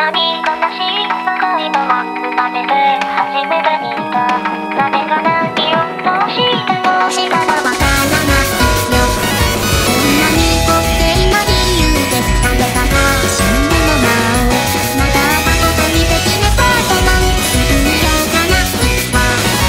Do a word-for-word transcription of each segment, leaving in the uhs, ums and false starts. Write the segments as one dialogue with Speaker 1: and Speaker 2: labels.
Speaker 1: なに悲しい恋とは生まれて初めて見た。誰が何をどうしてもしたらわからないよ。こんなに滑稽な理由で誰かが死んでもなおまたあの子にできればと思う。すぐにようかなわ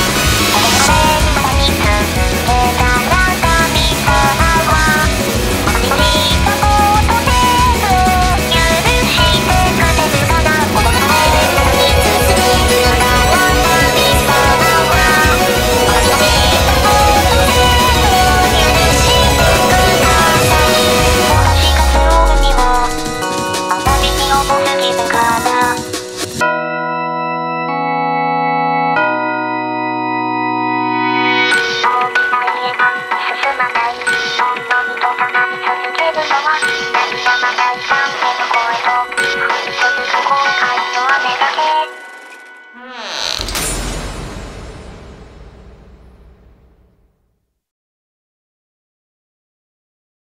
Speaker 1: 誰かに続けたら神様は同じしたことで許してくれるかな。この前で何に続けるなら神様は同じしたことで許してください。私が背負うにはあまりに重すぎるから。そう見ないえば進まない。そんなにとたまに続けるのは何がまないか。